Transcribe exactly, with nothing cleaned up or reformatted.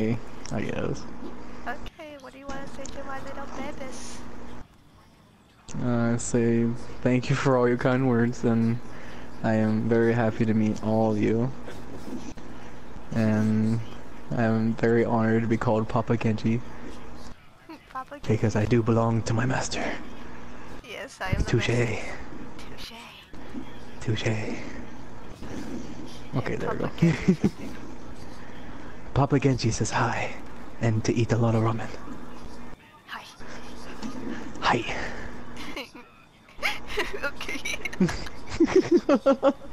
I guess. Okay, what do you want to say to my little babies? Uh, say thank you for all your kind words, and I am very happy to meet all of you. And I am very honored to be called Papa Genji, Papa because I Genji? do belong to my master. Yes, I am the master. Touche. Touche. Touche. Okay, And there we Papa go. Genji. Papa Genji says hi, and to eat a lot of ramen. Hi. Hi. Okay.